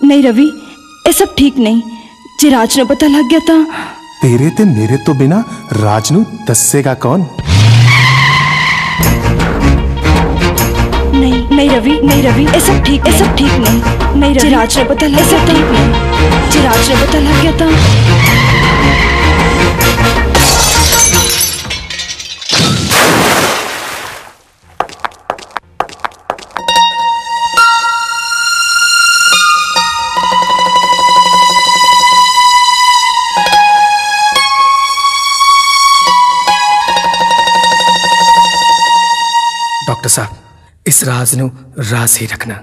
नहीं रवि, ये सब ठीक नहीं। जे राज ने पता लग गया था। तेरे ते मेरे तो बिना राज नू दसेगा कौन? नहीं नहीं रवि, नहीं रवि, ये सब ठीक नहीं। नहीं रवि, राज ने पता लग गया था। जे राज ने पता लग गया था। डॉक्टर साहब, इस राज नू राज ही रखना।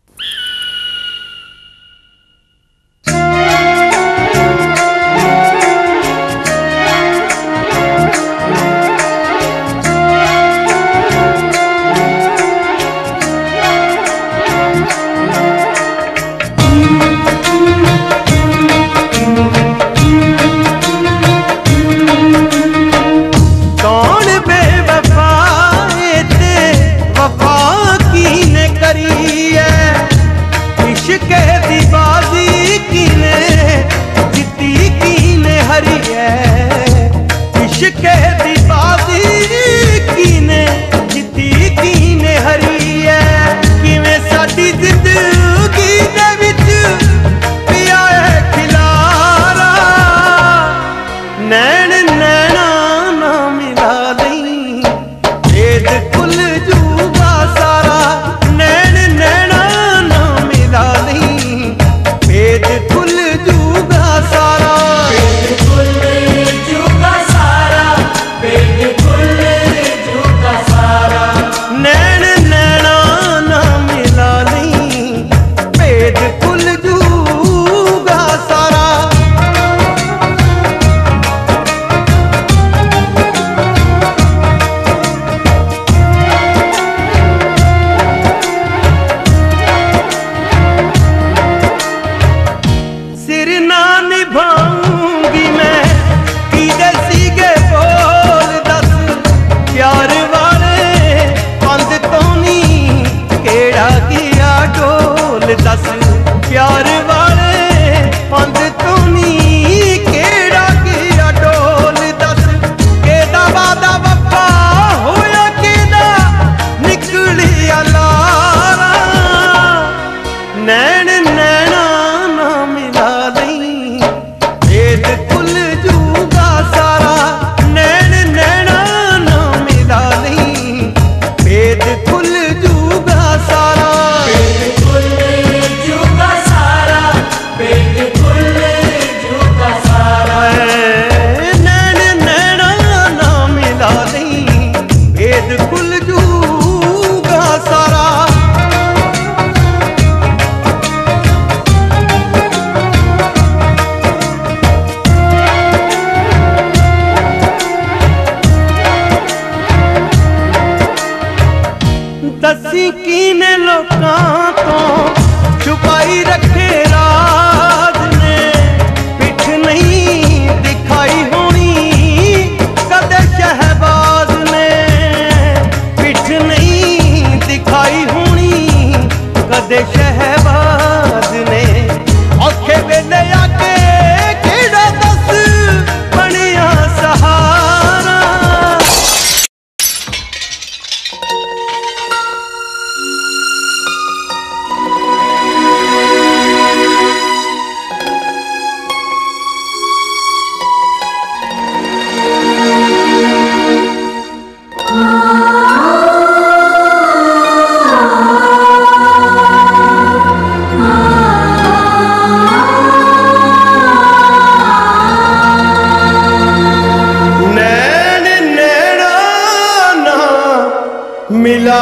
मिला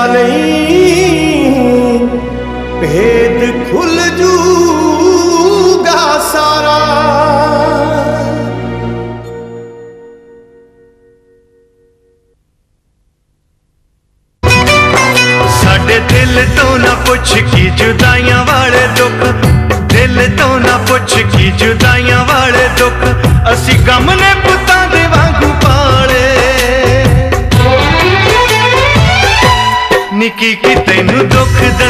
नहीं भेद खुल जूगा सारा। साडे दिल तो ना पुछ की जुदाइयां वाले दुख, दिल तो ना पुछ की जुदाइयां वाले दुख, असी गम ने पुतां दे वांगू पाले। निकी की तैनू दुख